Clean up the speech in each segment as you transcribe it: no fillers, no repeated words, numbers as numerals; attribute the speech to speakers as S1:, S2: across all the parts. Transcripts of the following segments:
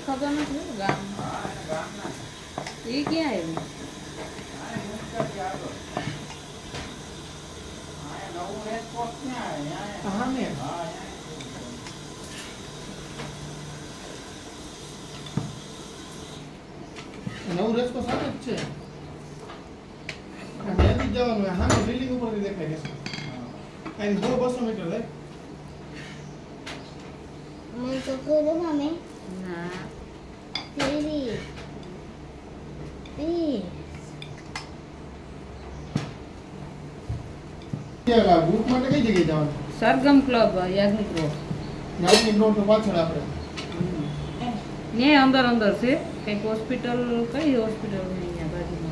S1: खबर नहीं गाम ये क्या है
S2: कहाँ में नव रेस को साथ अच्छे मैं भी जाऊँ मैं हाँ बिल्डिंग ऊपर भी देखा है एंड 200 मीटर है
S3: मैं तो करूँ हमें
S1: ना
S3: तेरी
S2: क्या ला ग्रुप માટે કઈ જગ્યાએ જવાનું
S1: સરગમ ક્લબ યાજ્ઞિક રોડ
S2: તો પાછળ આપણે
S1: ये अंदर अंदर से कई हॉस्पिटल कई हॉस्पिटल है यहाँ बाजू में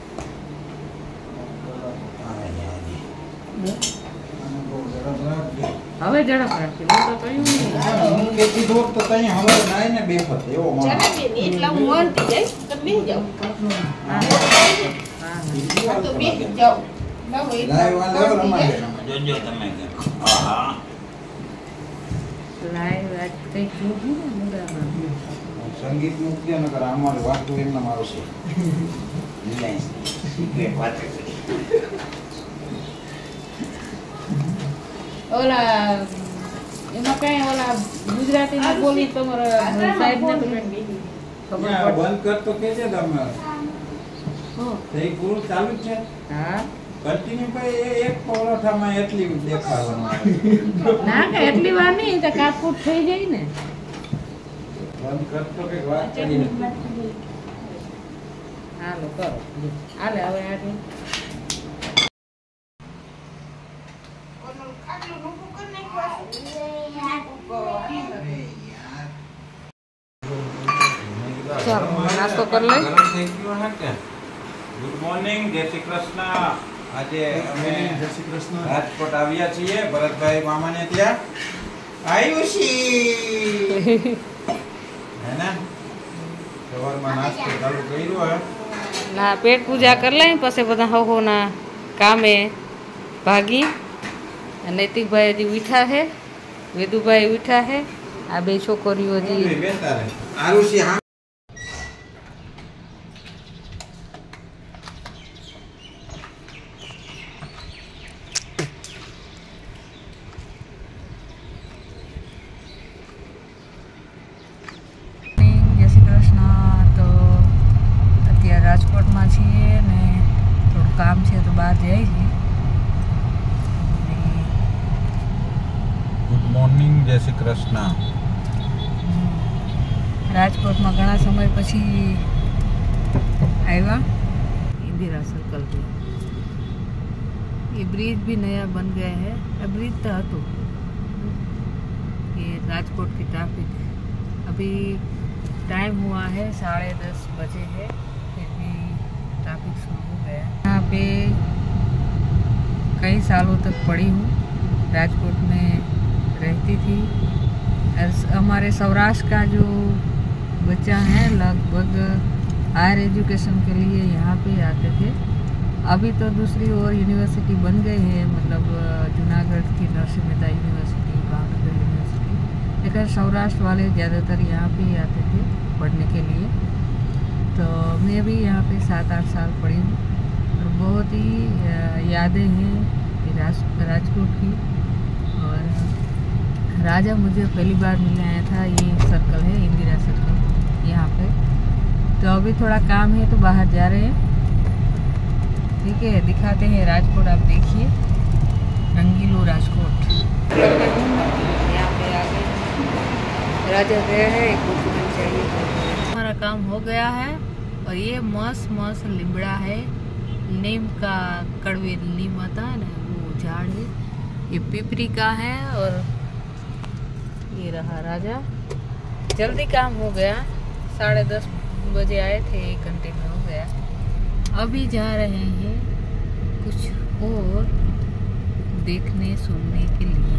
S1: હવે ઝડપ રાખી હું તો કહ્યું નહીં
S4: હું કેતી દોર તો તઈ હવે નાય ને બેફત એવો માણસ
S5: ચાલે બેન એટલા હું વળતી જઈશ તમે બેસી જાઓ હા તો બેસી જાઓ લાવો
S4: લાય વાલે રમાડે જોજો તમે કે આહા
S1: લાઈવ વાત કઈ જોઈ ને મુદામાં
S4: સંગીત મુક્તિ ન કર અમારું વાતું એમના મારો છે રિલાયન્સ સિક્રેટ વાત કરી
S1: ઓલા એમાં કઈ ઓલા ગુજરાતીમાં બોલી તમારા સાહેબ ને ખબર
S4: બંધ કર તો કેજે તમે
S1: હો
S4: તે ગુરુ ચાલુ છે
S1: હા
S4: કન્ટિન્યુ ભાઈ એક પરોઠામાં એટલી દેખાવાનું
S1: ના કે એટલી વાર નહીં તો કાટકૂટ થઈ જાય ને
S4: બંધ કર તો કે વાત કરી
S1: હાલો કરો હાલે હવે આટલું ચાલો નાસ્તો કરી લઈ
S4: ગરમ થઈ ગયો હે કે ગુડ મોર્નિંગ જય શ્રી કૃષ્ણ આજે અમે
S2: જય શ્રી કૃષ્ણ
S4: રાજકોટ આવ્યા છીએ ભરતભાઈ મામાને ત્યાં આયુષી હે ને સવારમાં નાસ્તો ચાલુ કર્યો હે
S1: ના પેટ પૂજા કરી લઈ પછી બધા હવોના કામે ભાગી નૈતિકભાઈ હજી ઉઠા હે વેદુભાઈ ઉઠા હે આ બે છોકરીઓ હજી
S4: બેતા રહે આયુષી હા
S1: જય શ્રી કૃષ્ણ તો અત્યારે રાજકોટમાં છીએ ને થોડું કામ છે તો બહાર જઈએ છીએ
S4: ગુડ મોર્નિંગ જય શ્રી કૃષ્ણ
S1: રાજકોટમાં ઘણા સમય પછી આવ્યા इंदिरा सर्कल पे ये ब्रिज भी नया बन गया है ब्रिज तो હતો ये राजकोट की ट्रैफिक अभी टाइम हुआ है 10:30 बजे है फिर भी ट्रैफिक शुरू हो गया यहाँ पे कई सालों तक पढ़ी हूँ राजकोट में रहती थी हमारे सौराष्ट्र का जो बच्चा है लगभग हायर एजुकेशन के लिए यहाँ पे आते थे अभी तो दूसरी ओर यूनिवर्सिटी बन गई है मतलब जूनागढ़ की नरसिंह मेहता यूनिवर्सिटी भावनगर यूनिवर्सिटी लेकिन सौराष्ट्र वाले ज़्यादातर यहाँ पे ही आते थे पढ़ने के लिए तो मैं भी यहाँ पे 7-8 साल पढ़ी हूँ और बहुत ही यादें हैं राजकोट की और राजा मुझे पहली बार मिलने आया था ये सर्कल है इंदिरा सर्कल यहाँ पे तो अभी थोड़ा काम है तो बाहर जा रहे हैं ठीक है दिखाते हैं राजकोट आप देखिए रंगीलो राजकोट यहाँ पे आ गए राजा गया है एक डॉक्यूमेंट चाहिए हमारा काम हो गया है और ये मस्त मस्त लिमड़ा है नीम का कड़वे नीम आता है ना वो झाड़ है ये पिपरी का है और ये रहा राजा जल्दी काम हो गया 10:30 बजे आए थे 1 घंटे में हो गया अभी जा रहे हैं कुछ और देखने सुनने के लिए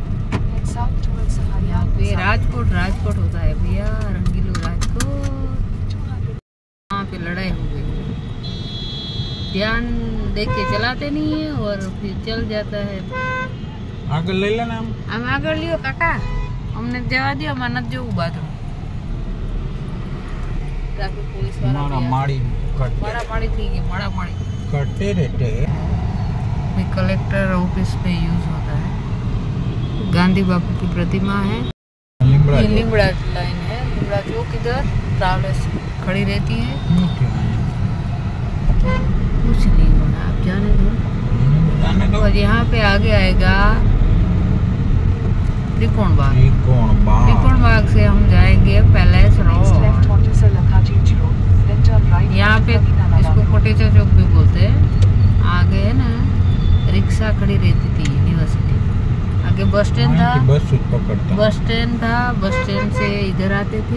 S1: यहाँ पे राजकोट होता है भैया रंगीलो राजकोट वहाँ पे लड़ाई हो गई ध्यान देख के चलाते नहीं है और फिर चल जाता है
S4: આગળ લઈ લે ને આમ
S1: આમ આગળ લ્યો કાકા અમને જવા દો અમારે નથી જવું બાજુ ट्रैफिक पुलिस वाला
S4: मारा
S1: भी
S4: माड़ी
S1: मारा माड़ी थी कि मारा माड़ी
S4: कटे रहते
S1: ये कलेक्टर ऑफिस पे यूज होता है। गांधी बापू की प्रतिमा है।
S4: लिमड़ा
S1: ये लिमड़ा लाइन है। लिमड़ा चौक इधर ट्रैवलर्स खड़ी रहती है। कुछ नहीं होना, आप जाने दो। और यहाँ पे आगे आएगा त्रिकोण बाग। त्रिकोण बाग से हम जाएंगे पैलेस रोड। यहाँ पे इसको कोटेचा चौक भी बोलते हैं। आगे है ना रिक्शा खड़ी रहती थी यूनिवर्सिटी। आगे बस स्टैंड था। बस स्टैंड था। बस स्टैंड से इधर आते थे।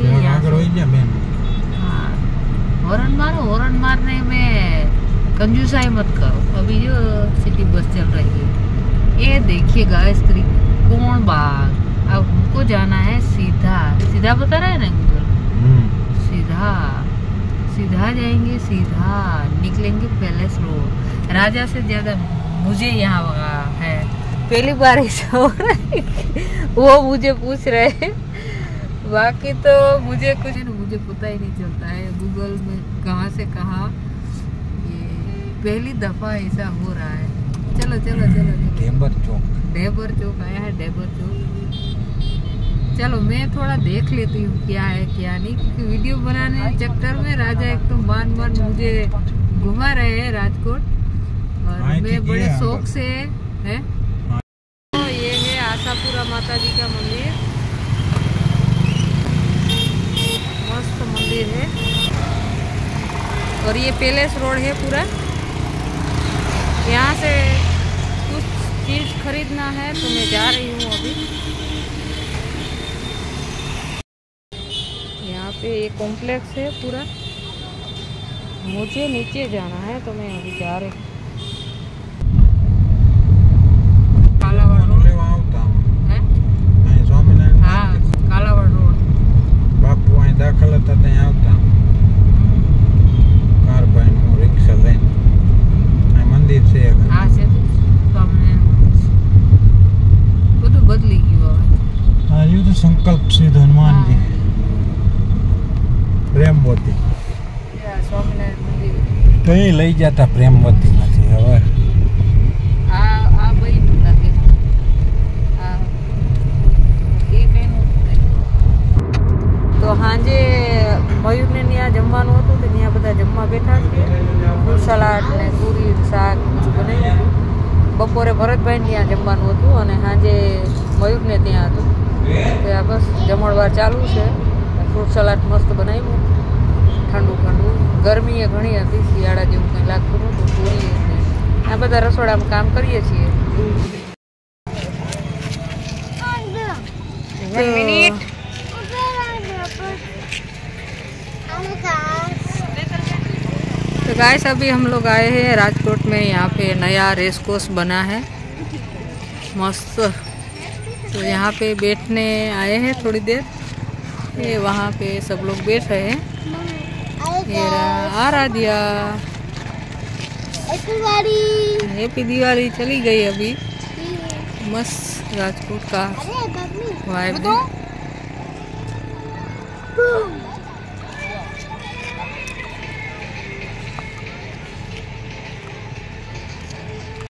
S1: हाँ, हॉर्न मारने में कंजूसाई मत करो। अभी जो सिटी बस चल रही है, ये देखिए गाइस त्रिकोण बाग। अब हमको जाना है सीधा। सीधा बता रहा है ना गूगल। सीधा जाएंगे, सीधा निकलेंगे पैलेस रोड। राजा से ज्यादा मुझे यहाँ है, पहली बार ऐसा हो रहा है। वो मुझे पूछ रहे हैं, बाकी तो मुझे मुझे पता ही नहीं चलता है गूगल में कहाँ से कहाँ। ये पहली दफा ऐसा हो रहा है। चलो डेबर चौक आया है। डेबर चौक चलो मैं थोड़ा देख लेती हूँ क्या है क्या नहीं, क्योंकि वीडियो बनाने चक्कर में राजा एक तो मान मुझे घुमा रहे हैं राजकोट, और मैं बड़े शौक से है। तो ये है आशापुरा माता जी का मंदिर। मस्त मंदिर है। और ये पैलेस रोड है पूरा। यहाँ से कुछ चीज खरीदना है तो मैं जा रही हूँ अभी। यहाँ पे ये कॉम्प्लेक्स है पूरा। मुझे नीचे जाना है तो मैं अभी जा रही हूँ। कालावाड़ रोड है। हाँ, कालावाड़ रोड।
S4: बापू અહીં દાખલ હતા ત્યાં આવતા કાર ભાઈ નું રિક્ષા લઈને આ મંદિર છે
S1: હા છે સ્વામિનારાયણ બધું બદલી ગયું હવે।
S4: આ રહ્યું તો સંકલ્પ સિદ્ધ હનુમાનજી પ્રેમવતી
S1: સ્વામિનારાયણ મંદિર
S4: તો એ લઈ જતા પ્રેમવતી માંથી હવે
S1: આ ભાઈ લાગે આ એ કઈનું તો સાંજે મયુરને ત્યાં જમવાનું હતું તો ત્યાં બધા જમવા બેઠા છે। ફ્રૂટ સલાડ ને પૂરી શાક બધું બનાવી દીધું। બપોરે ભરતભાઈ ત્યાં જમવાનું હતું અને સાંજે મયુરને ત્યાં હતું। તો આ બસ જમણવાર ચાલુ છે। ફ્રૂટ સલાડ મસ્ત બનાવ્યું, ઠંડુ ઠંડુ। ગરમી એ ઘણી હતી, શિયાળા જેવું કંઈ લાગતું નહોતું। પૂરી આ બધા રસોડામાં કામ કરીએ છીએ। 1 મિનિટ। तो गाइस अभी हम लोग आए हैं राजकोट में। यहाँ पे नया रेस कोर्स बना है मस्त। तो यहाँ पे बैठने आए हैं थोड़ी देर। ये वहाँ पे सब लोग बैठ रहे हैं। ये आराध्या हैप्पी दिवाली चली गई अभी। मस्त राजकोट का वाइब है।